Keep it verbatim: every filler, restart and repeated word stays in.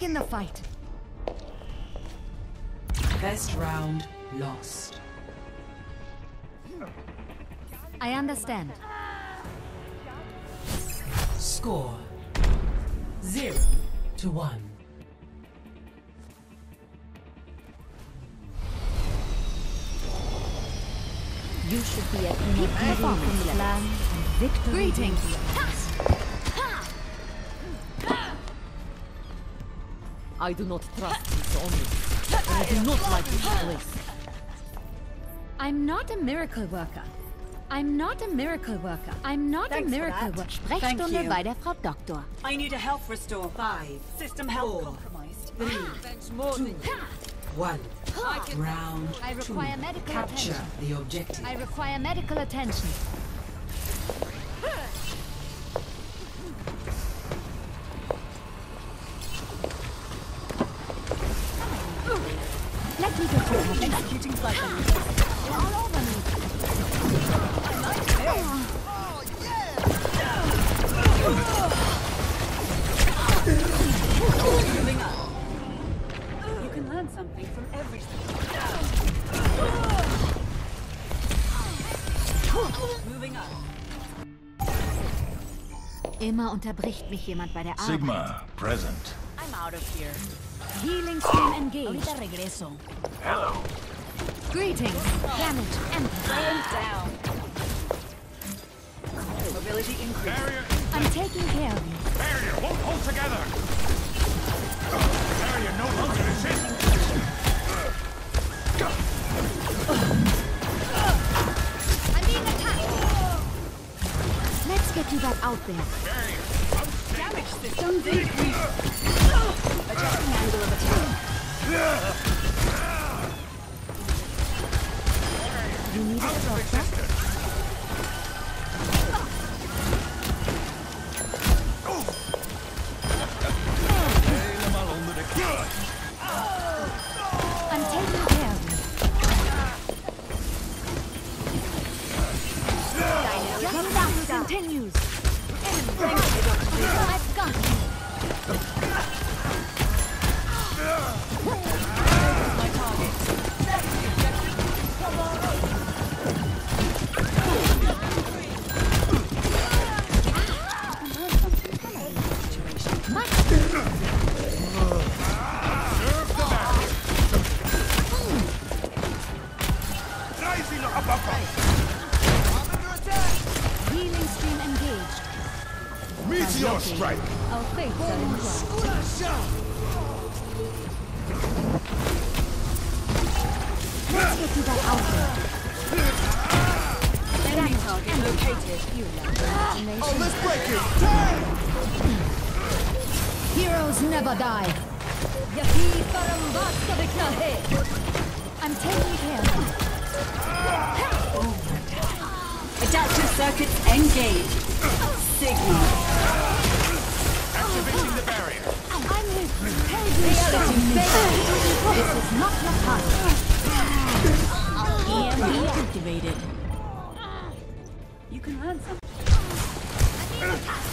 In the fight. Best round lost. I understand. Score zero to one. You should be at the performance land and victory. Greetings. I do not trust this only. I do not like this place. I'm not a miracle worker. I'm not a miracle worker. I'm not Thanks a miracle for that. worker. Thank Sprechstunde you. bei der Frau Doktor. I need a health restore. Five, System health four, compromised. three, two, one. Round I two. require medical Capture attention. the objective. I require medical attention. Let me go for it. Executing flight plan. You're all over me. Moving up. You can learn something from everything. Moving up. Immer unterbricht mich jemand bei der Arbeit. Sigma, present. I'm out of here. Healing stream engaged. Ahorita regreso. Hello. Greetings. Damage amplified. Down. Mobility increase. Barrier, I'm taking care of you. barrier, hold, hold together. Barrier no longer exists. I'm being attacked. Let's get you back out there. Barrier, Damage systems increase. Adjusting angle of attack. You need a doctor? helemaal onder de knie. I'm taking care of you. Your battle continues. I've got you. My target. Rising above us. Healing stream engaged. Meteor strike. Our fates are in play. Let's get you back out there. Enemy target located. You love imagination. Let's break it. Heroes never die. I'm taking care of you. Adaptive circuits engaged. Sigma. Activating the barrier. I'm with you. Reality fade. This is not your time. E M B activated. You can learn something.